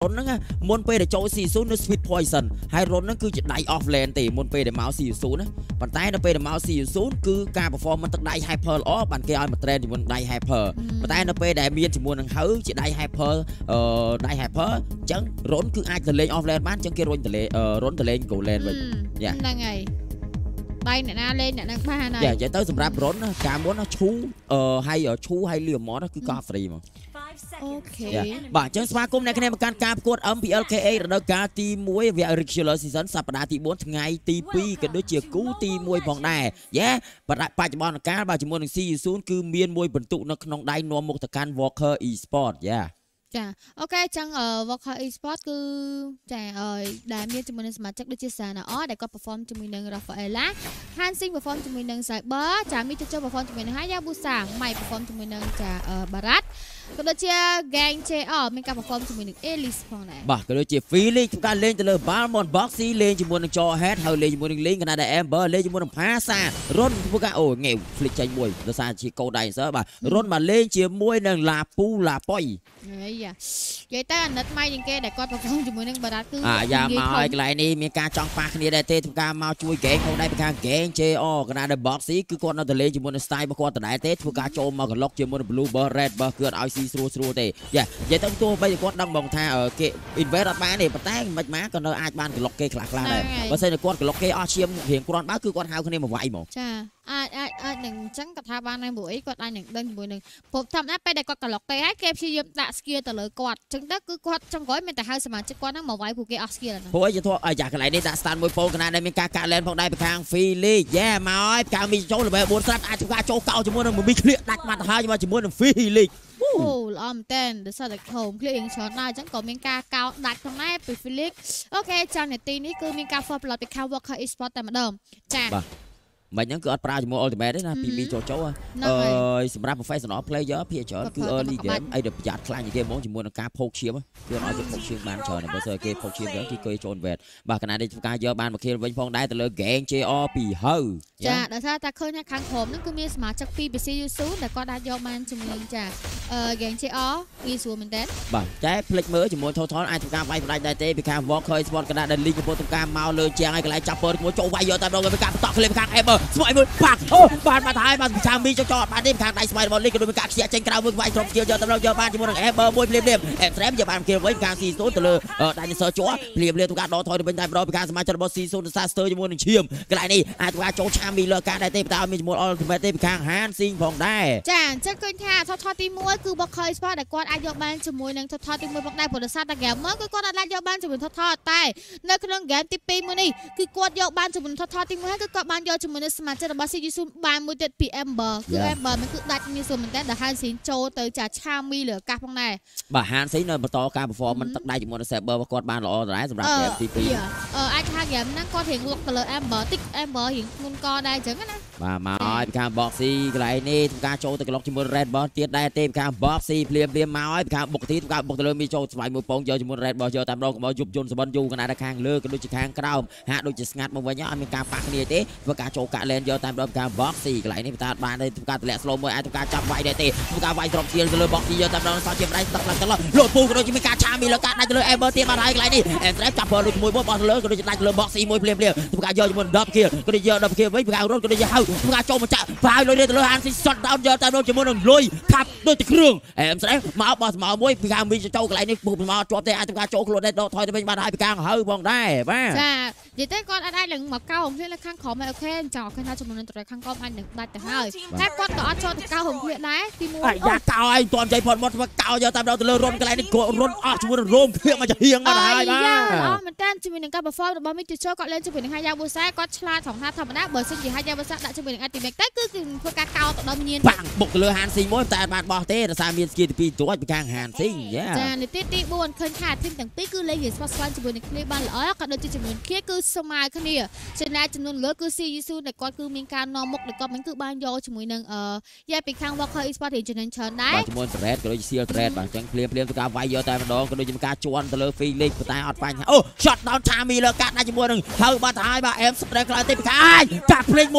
រុនហ្នឹងមុនពេលដែលចូល SeeYouSoon នៅ Sweet Poison ហើយរុនហ្នឹងគឺជាដៃ off lane ទេមុនពេលដែលមក SeeYouSoon ណាប៉ុន្តែនៅពេលដែលមក SeeYouSoon គឺការ perform មិនទឹកដៃ hyper ល្អបានគេឲ្យមក train ជាមួយដៃ hyper ប៉ុន្តែនៅពេលដែលមានជាមួយនឹងហើយជាដៃ hyper ដៃ hyper អញ្ចឹងរុនគឺអាចទៅលេង off lane បានអញ្ចឹងគេរុញទៅលេងរុនទៅលេង go lane វិញហ្នឹងហើយដៃអ្នកណាលេងអ្នកហ្នឹងបានហើយនិយាយទៅសម្រាប់រុនការមុនឈូហើយលីម៉តគឺក៏ free មកអូខេបាទអញ្ចឹងស្វាគមន៍អ្នកគ្នាមកកាន់ការប្រកួត MPL KA រដូវកាលទី1វគ្គ regular season សប្តាហ៍ទី4ថ្ងៃទី2ក៏ដូចជាគូទី1ផងដែរបច្ចុប្បន្នកាលបាទជាមួយនឹង SeeYouSoon គឺមានមួយបន្ទុកនៅក្នុងដៃនាំមុខទៅកាន់ Walker Esports ចាអូខេចឹង Walker Esports គឺចាដែលមានជាមួយនឹងសមាជិកដូចជាសាណាអដែលគាត់ perform ជាមួយនឹង Rafaela Hansing perform ជាមួយនឹង Cyber ចាមីទៅចូល perform ជាមួយនឹង Hayabusa ម៉ៃ perform ជាមួយនឹងចាបារ៉ាត់ក៏ដូចជា Gang JR មានការ perform ជាមួយនឹង Elise ផងដែរបាទក៏ដូចជា Felix ធ្វើការលេងទៅលើ Balmond Boxy លេងជាមួយនឹង Jorhead ហើយលេងជាមួយនឹង Link កណ្ដាល Amber លេងជាមួយនឹង Phasa រុនធ្វើការអូងាវ Flick ចេញមួយដោយសារជាកោដៃសើបាទរុនមកលេងជាមួយនឹង Lapu Lapoy និយាយទៅអាណិតម៉ៃជាងគេដែលគាត់ perform ជាមួយនឹងបារ៉ាត់គឺយ៉ាមកឲ្យកន្លែងនេះមានការចង់ប៉ះគ្នាដែរទេធ្វើការមកជួយ Gang ផងដែរពីខាង Gang JR កណ្ដាល Boxy គឺគាត់នៅតែលេងជាមួយនឹង style របស់គាត់ដដែលទេធ្វើការចូលមកក្លុកជាមួយនឹង Blue Bird Red Bird គឺអត់ឲ្យស៊ីស្រួលទេនិយាយទៅទោះបីគាត់ដឹងបងថាគេ invest អត់បានទេប៉ុន្តែមិនម៉ាក៏នៅអាចបានក្លុកគេខ្លះដែរបើសិនតែគាត់ក្លុកគេអស់ឈាមរៀងគ្រាន់បើគឺគាត់ហៅគ្នាមកវាយហ្មងចាអាចនឹងអញ្ចឹងគាត់ថាបានហើយព្រោះអីគាត់អាចនឹងដឹងជាមួយនឹងព្រោះធម្មតាពេលដែលគាត់ក្លុកគេហើយគេព្យាយាមដាក់ skill ទៅលើគាត់អញ្ចឹងទៅគឺគាត់ចង់ក្រោយមានតែហៅសមាជិកគាត់ហ្នឹងមកវាយពួកគេអស់ skill ហ្នឹងព្រោះអីទៅយ៉ាកន្លែងនេះដាក់ stand មួយពោកណ្ដាលដែលមានការកាក់លែនផងដែរពីខាង Felix មកហើយកាមីចូលល្បែ4ស្រាប់អាចធ្វើការចូលកោជាមួយនឹងមីឃ្លៀកដាច់មកទៅហើយមកជាមួយនឹង Felix អូល្អមែនតើដោយសារតែហូមឃ្លៀកយ៉ាងច្រើនដែរអញ្ចឹងក៏មានការកោដាច់ផងដែរពី Felix អូខេចាំនាទីនេះគឺមានការ follow ពីខាង Walker Esports តែម្ដងចាមិនហ្នឹងគឺអត់ប្រើជាមួយ ultimate ទេណាពីមីចូលសម្រាប់ professional player ភាគច្រើនគឺ early game អីដែលប្រយ័ត្នខ្លាំងជាងគេហ្មងជាមួយនឹងការផោកឈាមគឺអត់ឲ្យគេផោកឈាមបានច្រើនបើស្អីគេផោកឈាមហ្នឹងគេចូល invest បាទកណ្ដាលនេះធ្វើការយកបានមកខៀលវិញផងដែរទៅលើ Gang JR ពីហើយចាដោយសារតែឃើញថាខាងក្រោមហ្នឹងគឺមានសមាជិកពី SeeYouSoon ដែលគាត់អាចយកបានជាមួយនឹងចា Gang JR ពីស្រួលមែនតើបាទតែផ្លិចមើលជាមួយ total អាចធ្វើការវាយផ្ដាច់ដែរទេពីខាង Walker Esports កណ្ដាលដែល league កំពុងធ្វើការមកលើជាងឲ្យកន្លែងចាប់ពើមួយចូលវាយយកតែម្ដងពីការបន្តឃ្លៀមខាង Ever ស្មៃមួយបាក់អូបានមកហើយបានខាងមីចោបាននេះខាងដៃស្មៃរបស់លីកក៏ដូចមានការខ្ជិះចេញក្រៅមួយវាយត្រប់គៀលយកទៅយកបានជាមួយនឹង Ever មួយភ្លាមExtreme យកបានគៀលវិញខាង SeeYouSoon ទៅលើ Dinosaur ជាប់ភ្លាមធ្វើការដកថយទៅវិញតែម្ដងពីការសមាជិករបស់ SeeYouSoon ទៅសារស្ទើរជាមួយនឹងឈាមកន្លែងនេះអាចធ្វើការចូលឆាមីលើការដែរទេតែមានជាមួយ Ultimate ទេពីខាង Hansing ផងដែរចាអញ្ចឹងឃើញថាថតទី1គឺ Walker Esports ដែលគាត់អាចយកបានជាមួយនឹងថតទី1ផងដែរព្រោះដោយសារតែ game មកគឺគាត់អាចយកបានជាមួយថតតែនៅក្នុង game ទី2មួយនេះគឺគាត់យកបានជាមួយថតទី1ហើយគឺគាត់បានយកជាមួយនឹងសមាជិករបស់ SeeYouSoon បានមួយទៀតពី Amber គឺ Amber มันគឺដាច់មានសូមមែនតើដែល Hansing ចូលទៅចាឆាមីលើអាកាសផងដែរបាទ Hansing នៅបន្តការ performance ទឹកដៃជាមួយនឹង Saber របស់គាត់បានល្អដែរសម្រាប់ game ទី2 អាចថា game ហ្នឹងគាត់រៀងលុកទៅលើ Amber តិច Amber រៀងធ្ងន់កដែរអញ្ចឹងណាបាទមកឲ្យពីខាង Boxy កន្លែងនេះធ្វើការចូលទៅក្លុកជាមួយ Red Ball ទៀតដែរទេពីខាង Boxy ភ្លាមមកឲ្យពីខាងបុកទីធ្វើការបុកទៅលើមីចូលស្វ័យមួយពងយកជាមួយ Red Ball យកតាមដងកុំឲ្យយប់យន្តសបិនយូរកណ្ដាលខាងលើក៏ដូចជាខាងក្រោមហាក់ដូចជាស្ងាត់មកវិញអត់មានការប៉ះគ្នាទេធ្វើការចូលកាក់លែនយកតាមដងពីខាង Boxy កន្លែងនេះបន្តបានទេធ្វើការទម្លាក់ slow មួយអាចធ្វើការចាប់វាយដែរទេធ្វើការវាយត្រប់ស្ទៀលទៅលើ Boxy យកតាមដងសោះជាម្ដាយទឹកឡើងទៅលោកពូក៏ដូចជាមានការឆាមីលើការដាច់ទៅលើ Ever ទៀតបានហើយកន្លែងនេះ Ever ចាប់ព្រលដូចមួយបោះទៅលើក៏ដូចជាដាច់ទៅលើ Boxy មួយភ្លាមធ្វើការយកជាមួយ Double Kill ក៏ដូចយក Double Kill វិញពីខាងរត់ក៏ដូចជាហៅធ្វើការចូលមកចាក់វាយលុយទៅលើ Hansing shot down យកតាមដងជាមួយនឹងលុយខាប់ដូចតែគ្រឿងEver មកបោះស្មៅមួយពីខាងមីចូលកន្លែងនេះពុះមកជាប់ទេអាចធ្វើការចូលខ្លួនដែរដកថយទៅវិញបានហើយពីខាងហៅផងដែរបាទចានិយាយទៅគាត់អាចនឹងមកកោហុំភ្លៀងលើខាងក្រោមអូខេអញ្ចឹងឃើញថាចំនួនត្រៃខាងក្រោមអាចនឹងដាច់ទៅហើយតែគាត់ក៏អត់ចូលទៅកោហុំភ្លៀងដែរទី1 យ៉ាកោឲ្យមិនទាន់ចៃផុតមកធ្វើកោយកតាមដងទៅលើរុនកន្លែងនេះគាត់រុនអស់ជាមួយនឹងរោមភ្លៀងមកចាហៀងមកហើយបាទល្អមែនតើជាមួយនឹងការ perform របស់មីទៅចូលគាត់លេងជាមួយនឹង Hayabusa គាត់ឆ្លាតផងថាធម្មតាបើសិនជា Hayabusa ដាក់ជាមួយនឹង Ultimate ទៅគឺធ្វើការកោទៅដល់ញៀនបាំងបុកទៅលើ Hansing មួយតែបានបោះទេដោយសារមាន skill ទី2ជាប់ពីខាង Hansing ចានាទីទី4ឃើញថាធីមទាំងពីរគឺលេងរៀងស្វាស្វែងជាមួយនឹងគ្នាបានល្អក៏ដូចជាចំនួនគ្នាគឺស្មើគ្នាចំណែកចំនួនលើគឺ SeeYouSoon ដែលគាត់គឺមានការនាំមុខដែលគាត់មិនគឺបានយកជាមួយនឹងយ៉ាពីខាង Walker Esports រៀងចំណេញច្រើនដែរបាទជាមួយ Thread ក៏ដូចជា Seal Thread បាទអញ្ចឹងភ្លាមធ្វើការវាយយកតែម្ដងក៏ដូចជាការជន់ទៅលើ Felix ប៉ុន្តែអត់បញ្ហាអូ shot down ឆាមីលើកាត់ដាក់ជាមួយនឹងហៅបាត់ទៅហើយបាទ M Strength ខ្លាំងទេពីខាងកាត់ភ្លេចមួយពីខាង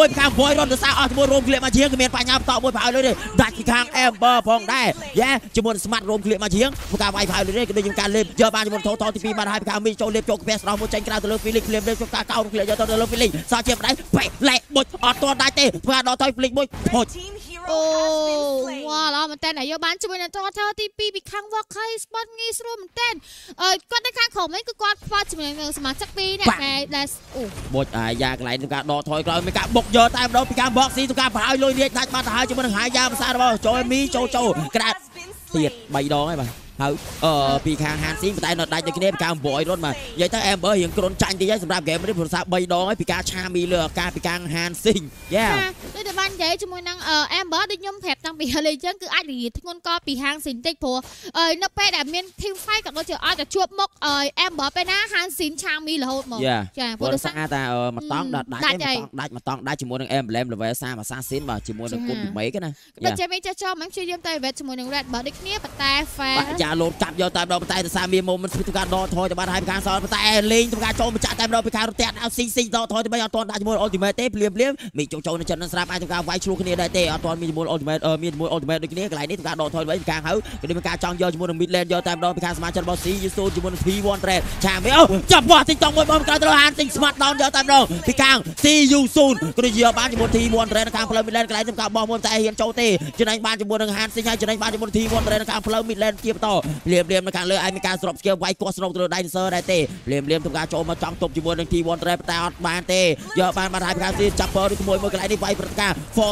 boy រត់ទៅសារអស់ជាមួយរោមក្លៀកមកជាងគ្មានបញ្ញាបតមួយប្រហើយលុយទេដាច់ពីខាង Amber ផងដែរយ៉ាជាមួយស្មាត់រោមក្លៀកមកជាងមកការវាយប្រហើយលុយទេក៏ដូចជាការលេបយកបានជាមួយថតទី2បានហើយពីខាងមីចូលលេបចូលក្បេះស្រោះមួយចេញក្រៅទៅលើ Felix ក្លៀមលេបចូលការកោនក្លៀកយកទៅលើ Felix សោះជាម្ដាយបែកលែកបុចអត់ទាន់ដាច់ទេធ្វើដល់ទៅ Felix មួយហុចអូវ៉ាឡមែនតើយកបានជាមួយនឹងថតទី2ពីខាង Vokai Sport ងាយស្រួលមែនតើគាត់នៅខាងក្រោមនេះគឺគាត់ខ្វល់ជាមួយនឹងសមាជិក2នាក់ដែលអូបុចអាយ៉ាកន្លែងក្នុងការដកថយក្រោយមានការបុកយកតែម្ដងពីការ Boxy ក្នុងការប្រហើយលុយរាជដាច់បានទៅហើយជាមួយនឹងហាយ៉ាភាសារបស់ចូលមីចូលក្រាតទៀត3ដងហើយបាទហើយពីខាងហានស៊ីតែនៅដាច់ដូចគ្នាពីការអំបយរត់មកនិយាយទៅ Amber រៀងគ្រុនចាញ់តិចហើយសម្រាប់ game នេះព្រោះសារ3ដងហើយពីការឆាមីលើឱកាសពីខាងហានស៊ីយ៉ាដូចតែបាននិយាយជាមួយនឹង Amber ដូចខ្ញុំប្រាប់តាំងពីលើអញ្ចឹងគឺអាចនិយាយធ្ងន់កពីហាងស៊ីនតិចព្រោះនៅពេលដែលមាន team fight ក៏ដូចជាអាចជួបមុខ Amber ពេលណាហានស៊ីនឆាមីរហូតមកចាព្រោះសារតែមកតង់ដាច់ជាមួយនឹង Emblem level 30 Assassin បាទជាមួយនឹងគុណមេកណាដូចជាមានចេះចោលមិនព្យាយាមតែ event ជាមួយនឹង Red បើដូចគ្នាប៉ុន្តែ fair ចាលោតចាប់យកតែម្ដងប៉ុន្តែទៅសារមាន moment ពីការដកថយទៅបានហើយពីខាងសល់ប៉ុន្តែលេងទៅការចូលម្ចាស់តែម្ដងពីខាងរត់តាក់ដល់ CC ដកថយទៅមិនអត់ទាន់ដាក់ជាមួយ ultimate ទេភ្លាមមីចូលនៅចិត្តនឹងស្រាប់អាចទៅការវាយឆ្លោះគ្នាដែរទេអត់ទាន់មានជាមួយ ultimate មានជាមួយ ultimate ដូចគ្នាកន្លែងនេះទៅការដកថយទៅវិញពីខាងហើយគឺមានការចង់យកជាមួយនឹង mid lane យកតែម្ដងពីខាងសមាជិករបស់ SeeYouSoon ជាមួយនឹង P1 Red ឆាមីអូចាប់បោះ TikTok មួយបងក្រោយទៅហានទិញ smart down យកតែម្ដងពីខាង SeeYouSoon ក៏ដូចយកបានជាមួយ P1 Red នៅខាងផ្លូវ mid lane កន្លែងទៅការបោះមួយតែហ៊ានចូលទេចំណេញបានជាមួយនឹងហានទិញហើយចំណេញបានជាមួយ P1 Red នៅខាងផ្លូវ mid lane ជាបន្តភ្លាមនៅខាងលើឯមានការស្រប skill វាយគាស់ស្នូកទៅលើ dinosaur ដែរទេភ្លាមទៅការចូលមកចង់ទប់ជាមួយនឹង T1 Red តែអត់បានទេយកបានហើយពីខាង C ចាប់ពើដូចមួយកន្លែងនេះវាយប្រតិការ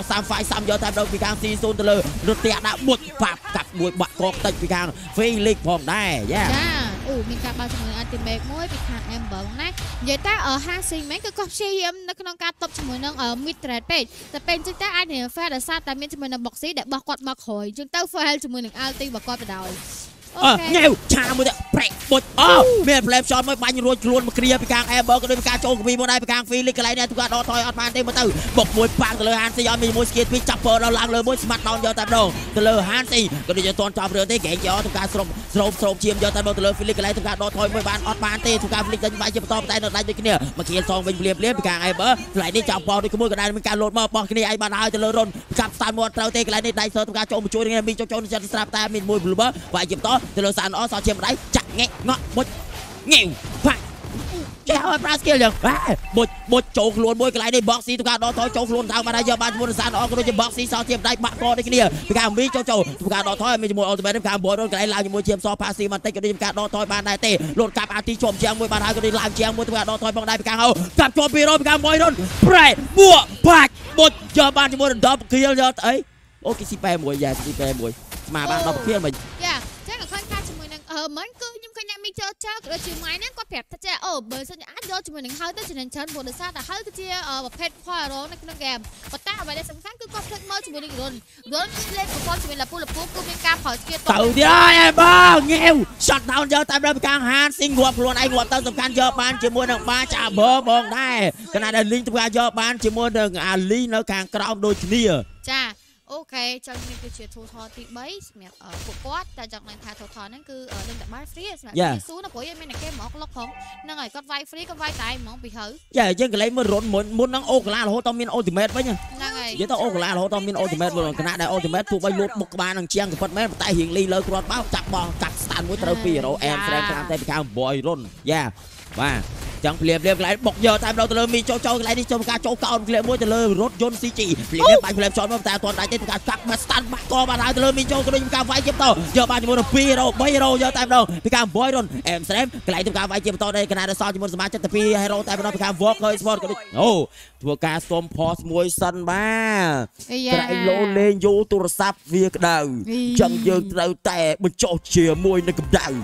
435 យកតែម្ដងពីខាង SeeYouSoon ទៅលើរត់តាក់ដាក់មុតបាប់កាប់មួយបាក់កកតិចពីខាង Felix ផងដែរយ៉ាអូមានការបាល់ជាមួយ ultimate មួយពីខាង Amber ណានិយាយតែហាស៊ីមែនគឺគាត់ព្យាយាមនៅក្នុងការតបជាមួយនឹង mid trade ពេកតែពេលអញ្ចឹងតែអាចនឹង fair ដោយសារតែមានជាមួយនឹង Boxy ដែលបោះគាត់មកក្រោយអញ្ចឹងទៅ fair ជាមួយនឹង ulti របស់គាត់ទៅដោយញ៉ៅឆាមួយទៅប្រេកបុចមាន flame shot មួយបាញ់រួចខ្លួនមកគ្រាពីខាង Amber ក៏ដូចពីការចូលគីមកដែរពីខាង Felix កន្លែងនេះទូការដកថយអត់បានទេមកទៅបុកមួយប៉ាំងទៅលើហានស៊ីអត់មានមួយស្គៀតពីចាប់ពើដល់ឡើងលើមួយស្មាត់ដោនយកតែម្ដងទៅលើហានស៊ីក៏ដូចជាតន់ចប់រឿងទេកែងយកទូការស្រោបឈាមយកតែមកទៅលើ Felix កន្លែងទូការដកថយមួយបានអត់បានទេទូការ Felix ដេញបាយជាបន្តតែនៅដាច់ដូចគ្នាមកគៀលសងវិញភ្លាមពីខាង Amber កន្លែងនេះចាប់បោដូចមួយក៏ដែរមានការលោតមកបោះគ្នាឯងបានហើយទៅលើរុនចាប់ស្តានមកត្រូវទេកន្លែងនេះដៃសើទូការចូលមកជួយគ្នាមីចូលចិត្តស្រាប់តែមានមួយ blooper បាយជាបន្តទៅលើសានអសជាម្ដាយចាក់ងែកងក់បុចងាវផាក់ចេះឲ្យប្រាស្គីលយ៉ាងបុចចូលខ្លួនមួយកន្លែងនេះ Boxy ទៅការដកថយចូលខ្លួនទៅបានហើយយកបានជាមួយនឹងសានអក៏ដូចជា Boxy សោះជាម្ដាយបាក់កដូចគ្នាពីការមីចូលទៅការដកថយមានជាមួយ ultimate ពីការបយកន្លែងឡើងជាមួយជាមស passive បន្តិចក៏ដូចជាការដកថយបានដែរទេលោតកាប់អាទីជាប់ជាងមួយបានហើយក៏ដូចឡើងជាងមួយទៅការដកថយផងដែរពីការហៅកាប់ជាប់ពីរពីការមួយរុនប្រែបួបាច់បុចយកបានជាមួយនឹង double kill យកអីអូគេស៊ីប៉ែមួយយ៉ាស៊ីប៉ែមួយស្មាបាន double kill មិនយ៉ាចឹងក៏ឃើញថាជាមួយនឹងមិនគឺខ្ញុំឃើញអ្នកមីចើក៏ដូចជាម៉ៃហ្នឹងគាត់ប្រាប់ថាចាអូបើសិនអាចយកជាមួយនឹងហើយទៅចំណេញច្រើនព្រោះដោយសារតែហើយគឺជាប្រភេទ hero នៅក្នុង game ប៉ុន្តែអ្វីដែលសំខាន់គឺគាត់ភ្លេចមើលជាមួយនឹងរុនលេខប្រព័ន្ធជាមួយលពូគឺមានការផលស្គៀតទៅទៀតហើយបងងាវ shot down យកតែដល់ខាងហានស៊ីងងាប់ខ្លួនឯងងាប់ទៅសំខាន់យកបានជាមួយនឹងបាចាបបងដែរគណៈដែលលីងទៅការយកបានជាមួយនឹងអាលីនៅខាងក្រោមដូចគ្នាចាអូខេចឹងនេះគឺជា total ទី3សម្រាប់ពួកគាត់តែចង់ដឹងថា total ហ្នឹងគឺដឹងតែបាន free សម្រាប់ SeeYouSoon ណាព្រោះយើងមានតែគេមកលុកផងហ្នឹងហើយគាត់វាយ free គាត់វាយតែហ្មងពីហើយចាយើងកន្លែងមើលរុនមុនហ្នឹងអូកាឡារហូតដល់មាន ultimate វិញហ្នឹងហើយនិយាយទៅអូកាឡារហូតដល់មាន ultimate វិញគណៈដែល ultimate ទោះបីលូតមុខក្បាលនឹងជាងក៏ពិតមែនតែរៀងលីលើគ្រាន់បោចាប់បោះកាត់ stand មួយត្រូវពី hero aim frame តាមតែពីខាង boy រុនយ៉ាបាទចឹងភ្លាមកន្លែងបុកយកតែម្ដងទៅលើមីចូលកន្លែងនេះចូលការចូលកោនភ្លាមមួយទៅលើរថយន្ត CG ភ្លាមបាញ់ភ្លាមចោលមកតែអត់ទាន់ដាច់ទេការកាប់មក stand បាក់កបានហើយទៅលើមីចូលក៏ដូចការវាយជាបន្តយកបានជាមួយនឹង2 hero 3 hero យកតែម្ដងពីការ boy រុន aim frame កន្លែងទៅការវាយជាបន្តដែរគណៈដែលសល់ជាមួយសមាជិកទី2 hero តែម្ដងពីការ walk Esports ក៏ដូចអូធ្វើការសុំ pause មួយសិនបាទក្រែងលោលេងយូទូរស័ព្ទវាក្តៅចឹងយើងត្រូវតែបញ្ចុះជាមួយនឹងកម្ដៅ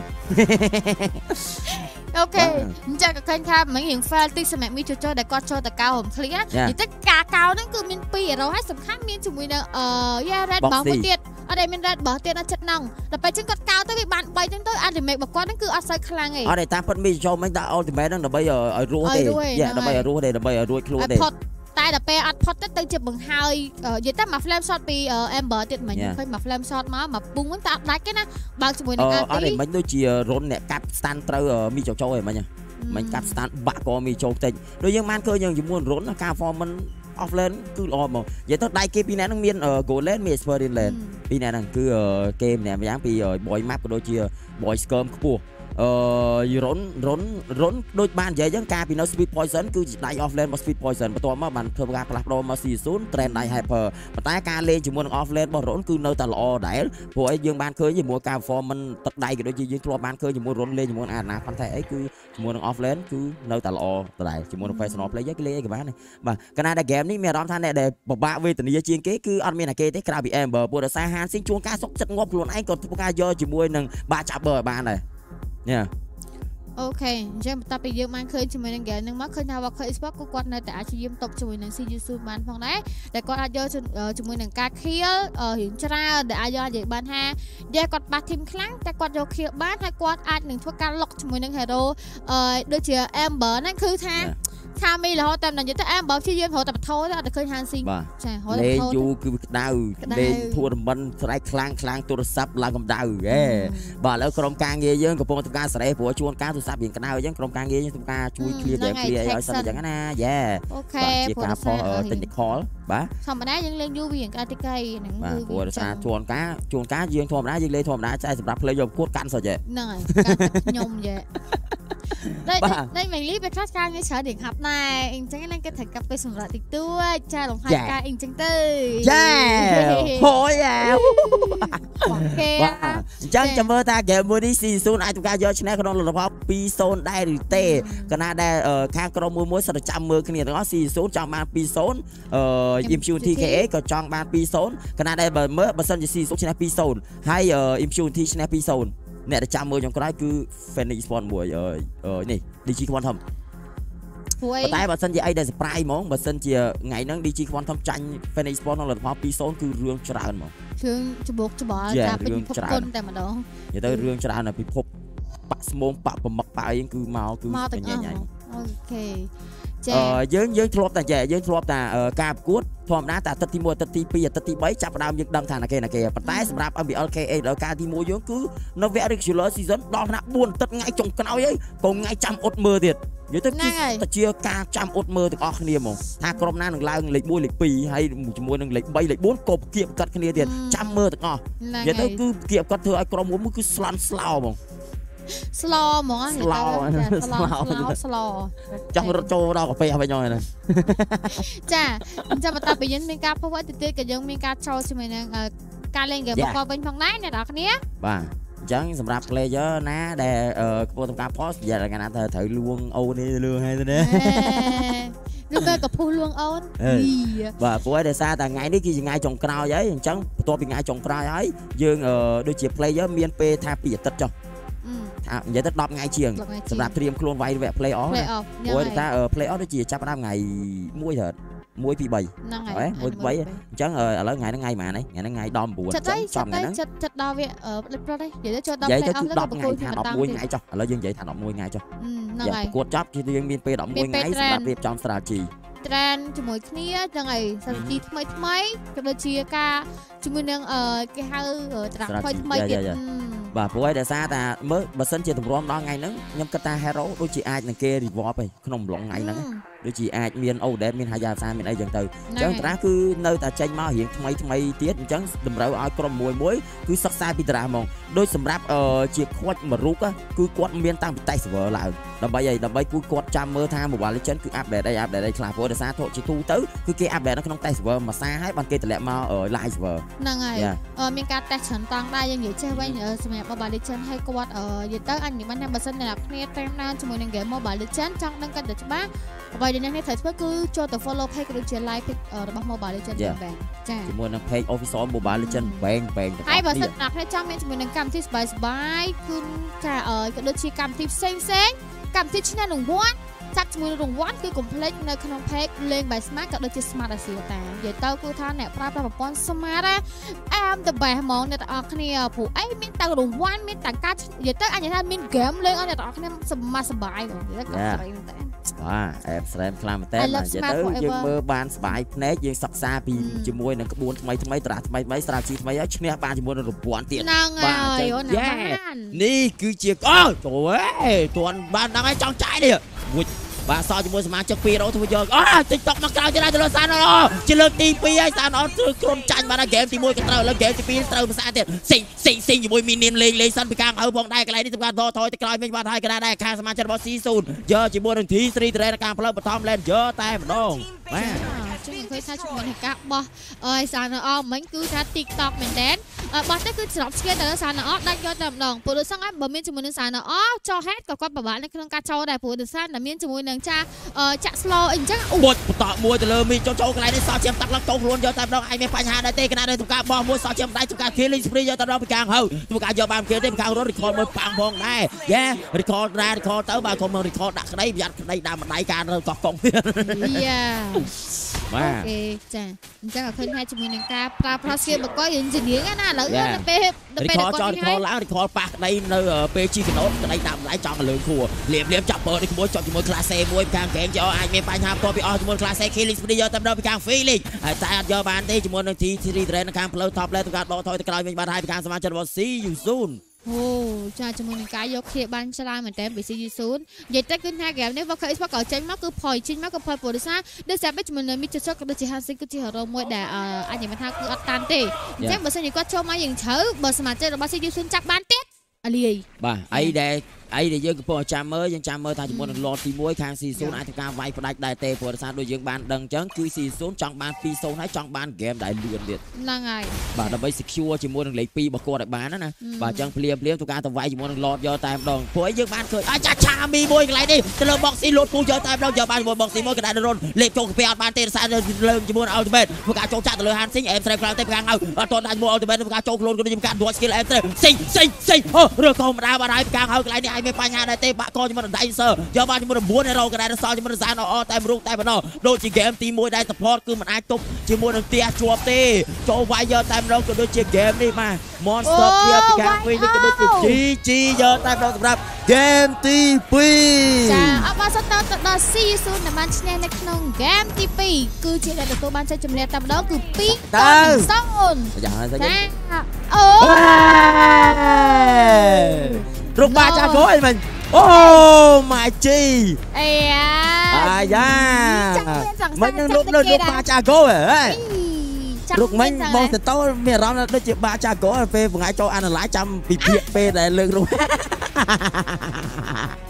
អូខេអញ្ចឹងក៏ឃើញថាមិញរៀង fail ទីសម្រាប់មីចូលដែលគាត់ចូលតកៅរំឃ្លៀនិយាយទៅការកៅហ្នឹងគឺមាន2 hero ហើយសំខាន់មានជាមួយនឹងred របស់មួយទៀតអត់ដែលមាន red របស់ទៀតអត់ចិត្តហ្នឹងដល់ពេលចឹងគាត់កៅទៅវាបាន3ចឹងទៅ ultimate របស់គាត់ហ្នឹងគឺអត់សូវខ្លាំងទេអត់ទេតាមពិតមីចូលមិញដាក់ ultimate ហ្នឹងដើម្បីឲ្យរស់ទេដើម្បីឲ្យរស់ទេដើម្បីឲ្យរួចខ្លួនទេតែដល់ពេលអត់ផុតទៅជាបង្ហើយនិយាយតែមក flame shot ពី Amber ទៀតមិញឃើញមក flame shot មកពុងហ្នឹងតែអត់ដាច់ទេណាបើកជាមួយនឹងអត់ទេមិញដូចជារុនអ្នកកាត់ stand ត្រូវមីចូលឯមិញកាត់ stand បាក់ក៏មីចូលតិចដូចយើងបានឃើញយើងជាមួយរុនការ performance off lane គឺល្អហ្មងនិយាយទៅដៃគេពីរនាក់ហ្នឹងមាន goal lane មាន expert lane ពីរនាក់ហ្នឹងគឺគេម្នាក់ម្យ៉ាងពី boy map ក៏ដូចជា boy skirm ខ្ពស់រុនដូចបាននិយាយចឹងការពីនៅ speed poison គឺជាដៃ off lane របស់ speed poison បន្ទាប់មកបានធ្វើការផ្លាស់ប្ដូរមក SeeYouSoon trend ដៃ hyper ប៉ុន្តែការលេងជាមួយនឹង off lane របស់រុនគឺនៅតែល្អដែរព្រោះអីយើងបានឃើញជាមួយការ performance ទឹកដៃក៏ដូចជាយើងធ្លាប់បានឃើញជាមួយរុនលេងជាមួយអាណាប៉ុន្តែអីគឺជាមួយនឹង off lane គឺនៅតែល្អដែរជាមួយនឹង professional player គេលេងអីក៏បានដែរបាទកាលណាតែ game នេះមានអារម្មណ៍ថាអ្នកដែលពិបាកវេទនាជាងគេគឺអត់មានអាគេទេក្រៅពី Amber ព្រោះដោយសារហានស៊ីងជួនការសុកចិត្តងាប់ខ្លួនឯងក៏ធ្វើការយកជាមួយនឹងបាចាប់បើបានដែរញ៉ាអូខេអញ្ចឹងបន្ទាប់ពីយើងបានឃើញជាមួយនឹង game ហ្នឹងមកឃើញថា Worker Esports ក៏គាត់នៅតែអាចយាមតបជាមួយនឹង SeeYouSoon បានផងដែរដែលគាត់អាចយកជាមួយនឹងការ kill រៀងច្រើនដែលអាចយកនិយាយបានថាយកគាត់បាត់ team ខ្លាំងតែគាត់យក kill បានហើយគាត់អាចនឹងធ្វើការ lock ជាមួយនឹង hero ដូចជា Amber ហ្នឹងគឺថាមីរហូតតែនិយាយទៅ Amber ព្យាយាមរហូតតែបន្ថយទៅអត់ទៅឃើញ Hansing ចារហូតលេងយូរគឺក្តៅលេងធូរមិនស្រែកខ្លាំងទូរស័ព្ទឡើងកម្ដៅបាទឥឡូវក្រុមការងារយើងកំពុងធ្វើការស្រែព្រោះជួនការទូរស័ព្ទរៀងក្តៅអញ្ចឹងក្រុមការងារយើងធ្វើការជួយ clear ឲ្យសិនអញ្ចឹងណាអូខេជាការផុស technical បាទធម្មតាយើងលេងយូរវាក្តៅតិចហ្នឹងគឺព្រោះដោយសារជួនការយើងធម្មតាយើងលេងធម្មតាតែសម្រាប់ play យកប្រកួតកាន់សុទ្ធហ្នឹងហើយខ្ញុំតែមិនលីពេលខ្លះការងារច្រើនរៀងហាប់ណែអញ្ចឹងហ្នឹងគេត្រូវកាប់ពេលសម្រាប់តិចតួចចាលំហាត់ការអញ្ចឹងទៅចាហូយអូខេអញ្ចឹងចាំមើលថា game មួយនេះ SeeYouSoon អាចធ្វើការយកឈ្នះក្នុងលទ្ធផល 2-0 ដែរឬទេកាលណាដែលខាងក្រុមមួយសិតតែចាំមើលគ្នាទាំងអស់ SeeYouSoon ចង់បាន 2-0 Impunity KA ក៏ចង់បាន 2-0 កាលណាដែលបើសិនជា SeeYouSoon ឈ្នះ 2-0 ហើយ Impunity ឈ្នះ 2-0 អ្នកដែលចាំមើលខ្ញុំក្រោយគឺ Fennec Esports មួយនេះ DG Quantum តែបើសិនជាអីដែល surprise ហ្មងបើសិនជាថ្ងៃហ្នឹង DG Quantum ចាញ់ Fennec Esports ក្នុងលទ្ធផល 2-0 គឺរឿងច្រើនហ្មងរឿងច្បោកច្បល់ការពេញពិភពគុណតែម្ដងនិយាយទៅរឿងច្រើននៅពិភពបាក់ស្មងបាក់ប្រមឹកប៉ាអីគឺមកគឺញ៉ៃញ៉ៃអូខេយើងធ្លាប់តែការប្រកួតធម្មតាតែអាទិត្យទី1អាទិត្យទី2អាទិត្យទី3ចាប់ផ្ដើមយើងដឹងថាណាគេប៉ុន្តែសម្រាប់ MPL KA ដល់ការទី1យើងគឺនៅវគ្គ regular season ដល់ថ្នាក់4អាទិត្យថ្ងៃចុងក្រោយហើយកុំថ្ងៃចាំអត់មើលទៀតនិយាយទៅគឺជាការចាំអត់មើលទាំងអស់គ្នាហ្មងថាក្រុមណានឹងឡើងលេខ1លេខ2ហើយជាមួយនឹងលេខ3លេខ4ក៏គៀបកាត់គ្នាទៀតចាំមើលទាំងអស់និយាយទៅគឺគៀបកាត់ធ្វើឲ្យក្រុមមួយគឺស្លន់ស្លោហ្មងស្លោហ្មងស្លោចង់រត់ចូលដល់កាហ្វេវិញហ្នឹងចាអញ្ចឹងបន្តពីយើងមានការផុសទៅទៀតក៏យើងមានការចូលជាមួយនឹងការលេងហ្គេមរបស់វិញផងដែរអ្នកនរគ្នាបាទអញ្ចឹងសម្រាប់ player ណាដែលកំពុងធ្វើការ post និយាយថាណាត្រូវលួងអូននេះលឿងហើយទៅណាឬក៏កពុះលួងអូនបាទព្រោះដោយសារតែថ្ងៃនេះគឺជាថ្ងៃចុងក្រោយហើយអញ្ចឹងបន្ទាប់ពីថ្ងៃចុងក្រោយហើយយើងដូចជា player មានពេលថា2អាទិត្យចុះនិយាយទៅ10ថ្ងៃជាងសម្រាប់ត្រៀមខ្លួនវាយវគ្គ play off ព្រោះថា play off ដូចជាចាប់ផ្ដើមថ្ងៃ1ទៅ1 2 3 ហ្នឹងហើយ 1 2 3អញ្ចឹងឥឡូវថ្ងៃហ្នឹងថ្ងៃប៉ុន្មានថ្ងៃហ្នឹងថ្ងៃ19 ចិត្តថ្ងៃហ្នឹងចិត្តដល់វាប្រុសទេនិយាយទៅចូលដល់ play off ទៅ10ថ្ងៃថា11ថ្ងៃចុះឥឡូវយើងនិយាយថា11ថ្ងៃចុះហ្នឹងហើយប្រកួតចប់គឺយើងមានពេល11ថ្ងៃសម្រាប់រៀបចំ strategy ត្រែនជាមួយគ្នាហ្នឹងហើយ strategy ថ្មីក៏ដូចជាការជាមួយនឹងគេហៅត្រាក់ថ្មីទៀតបាទព្រោះឯដោយសារតែមើលបើសិនជាទម្រាំដល់ថ្ងៃហ្នឹងខ្ញុំគិតថា hero ដូចជាអាចនឹងគេ reward ឯក្នុងម្លងថ្ងៃហ្នឹងដូចជាអាចមាន Odem មាន Hayasa មានអីចឹងទៅអញ្ចឹងតារាគឺនៅតែចេញមករៀងថ្មីទៀតអញ្ចឹងតម្រូវឲ្យក្រុមមួយគឺសិក្សាពីតារាហ្មងដូចសម្រាប់ជាខ្វាច់មួយរូបគឺគាត់មានតាំងពី test server ឡើងដើម្បីគូគាត់ចាំមើលថា Mobile Legends គឺ update អីខ្លះព្រោះដោយសារជាទូទៅគឺគេ update នៅក្នុង test server មួយសារហើយបានគេតម្លាក់មក live server ហ្នឹងហើយមានការ test ច្រើនតង់ដែរយើងនិយាយចេះវិញសម្រាប់ Mobile Legends ហើយគាត់និយាយទៅអញនិយាយថាបើសិនអ្នកគ្នាតាមដានជាមួយនឹង game Mobile Legends ចង់ដឹងកាន់តែច្បាស់អ្វីដែលអ្នកត្រូវធ្វើគឺចូលទៅ follow page ក៏ដូចជា live page របស់ Mobile Legends បែងចាជាមួយនឹង page official Mobile Legends បែងហើយបើសិនអ្នកចង់មានជាមួយនឹងកម្មវិធីសប្បាយគឺចាក៏ដូចជាកម្មវិធីផ្សេងកម្មវិធីឈ្នះរង្វាន់ចាត់ជាមួយរង្វាន់គឺ complete នៅក្នុង page លេង by Smart ក៏ដូចជា Smart Asia តានិយាយទៅគឺថាអ្នកប្រើប្រាស់ប្រព័ន្ធ Smart the best ហ្មងអ្នកទាំងអស់គ្នាព្រោះអីមានតែរង្វាន់មានតែការនិយាយទៅអញថាមាន game លេងឲ្យអ្នកទាំងអស់គ្នាសប្បាយហ្មងនិយាយទៅគាត់ស្រីមែនតើបាទអែបស្រែមខ្លាំងមែនតើនិយាយទៅយើងមើលបានសប្បាយភ្នែកយើងសិក្សាពីជាមួយនឹងក្បួនថ្មីត្រាស់ថ្មី strategy ថ្មីឲ្យឈ្នះបានជាមួយនឹងរង្វាន់ទៀតបាទនេះគឺជាអូចូលទាន់បានដល់ហើយចង់ចាយនេះបាទសល់ជាមួយសមាជិក2រោធ្វើយកTikTok មកក្រោយទៀតទៅលើសានអូជាលើកទី2ហើយសានអូធ្វើក្រុមចាញ់បានហើយហ្គេមទី1ក៏ត្រូវឥឡូវហ្គេមទី2ត្រូវភាសាទៀតសេងជាមួយមីនៀនលេងសិនពីខាងឪផងដែរកន្លែងនេះសម្រាប់ថយទៅក្រោយវិញបាទហើយកណ្ដាលដែរខាងសមាជិករបស់ SeeYouSoon យកជាមួយនឹង T3 Train ខាងផ្លូវបឋម Lane យកតែម្ដងបាទជួយឃើញថាជាមួយនឹងការបោះសានអូមិញគឺថា TikTok មែនតើបោះទៅគឺច្រប់ស្គីទៅលើសានអូដាច់យកតែម្ដងព្រោះដូចសឹងហើយបើមានជាមួយនឹងសានអូចោហេតុក៏គាត់ពិបាកនៅក្នុងការចូលដែរព្រោះដូចសានតែមានជាមួយនឹងចាចាក់ slow អីអញ្ចឹងបុតបន្តមួយទៅលើមីចូលកន្លែងនេះសល់ជាតាក់ឡើងចូលខ្លួនយកតែម្ដងឯងមានបញ្ហាដែរទេកណ្ដាលនេះធ្វើការបោះមួយសល់ជាម្ដាយធ្វើការ killing spree យកតែម្ដងពីខាងហៅធ្វើការយកបានគេទេពីខាងរត់ record មួយប៉ាំងផងដែរយ៉ា record ដែរ record ទៅបាទខ្ញុំនឹង record ដាក់ក្តីប្រយ័ត្នក្តីដាក់ម្ដាយការរើកោះកង់ទៀតយ៉ាបាទអូខេចាអញ្ចឹងឃើញថាជាមួយនឹងការប្រើប្រាស់ស្គីបកយយើងជំនាញណាឥឡូវទៅពេល record ចោល record ឡើង record ប៉ះក្តីនៅពេលជីកណូតក្តីដាក់ម្ដាយចង់លើខួរលៀមចាប់បើនេះមួយជាប់ជាមួយ class A មួយពីខាង game យកអាចមានបញ្ហាបន្ទាប់ពីអស់ជាមួយ class A killing spree យកតែម្ដងពីខាង feeling ហើយតែអត់យកបានទេជាមួយនឹង T3 train នៅខាងផ្លូវ top lane ទៅការដកថយទៅក្រោយវិញបានហើយពីខាងសមាជិករបស់ SeeYouSoon អូចាជាមួយនឹងការយកគ្នាបានច្រើនមែនតើពី SeeYouSoon និយាយទៅគឺថាហ្គេមនេះ World Esports ក៏ចេញមកគឺផុយចេញមកក៏ផុយព្រោះដោយសារដូចស្រាប់ជាមួយនឹងមីចុចក៏ដូចជា Hansi គឺជា hero មួយដែលអាចនិយាយថាគឺអត់តាន់ទេអញ្ចឹងបើសិនជាគាត់ចូលមកយើងជ្រៅបើសមាជិករបស់ SeeYouSoon ចាប់បានទៀតអាលាយបាទអីដែលយើងកំពុងចាំមើលយើងចាំមើលថាជាមួយនឹង Lord ទី1ខាង SeeYouSoon អាចធ្វើការវាយផ្ដាច់ដែរទេព្រោះដោយសារដូចយើងបានដឹងអញ្ចឹងគឺ SeeYouSoon ចង់បាន 2-0 ហើយចង់បាន game ដែលលឿនទៀតហ្នឹងហើយបាទដើម្បី secure ជាមួយនឹងលេខ2របស់គាត់ឲ្យបានណាបាទអញ្ចឹងភ្លាមធ្វើការទៅវាយជាមួយនឹង Lord យកតែម្ដងព្រោះយើងបានឃើញចាឆាមីមួយកន្លែងនេះទៅលើ box លូតគូយកតែម្ដងយកបានជាមួយ box មួយក៏ដែររត់លេខចូលកាពះអត់បានទេដោយសារលើជាមួយ ultimate ធ្វើការចូលចាក់ទៅលើ Hansi អេមស្រែខ្លាំងទេខាងហៅអត់ទាន់ដាក់ជាមួយ ultimate ធ្វើការចូលខ្លួនគាត់ការ dodge skill អេមស្រែសេងអូរើកោម្ដងបានហើយខាងហៅកន្លែងនេះអាចមានបញ្ហាដែរទេបាក់កជាមួយនឹង Dicer យកបានជាមួយនឹង9ហេរ៉ូក៏ដែរសល់ជាមួយនឹងសានអតែរូបតែប៉ុណ្ណោះដូចជា game ទី1ដែល support គឺមិនអាចទប់ជាមួយនឹងផ្ទះជាប់ទេចូលវាយយកតែម្ដងក៏ដូចជា game នេះបាទ Monster ពីខាងវិញនេះក៏ដូចជា GG យកតែម្ដងសម្រាប់ game ទី2 ចាអបអរសាទរទៅដល់ SeeYouSoon ដែលបានឈ្នះនៅក្នុង game ទី2គឺជាដែលទទួលបានជ័យជំនះតែម្ដងគឺ2-0 យ៉ាងណាចាអូរូបបាចាគោអីមិញអូម៉ាជីអាយ៉ាមិននឹងរូបបាចាគោហ៎រូបមិញបងទៅមានអារម្មណ៍ដូចជាបាចាគោពេលថ្ងៃចូល analyze ចាំពីភាគពេលដែលលើករូប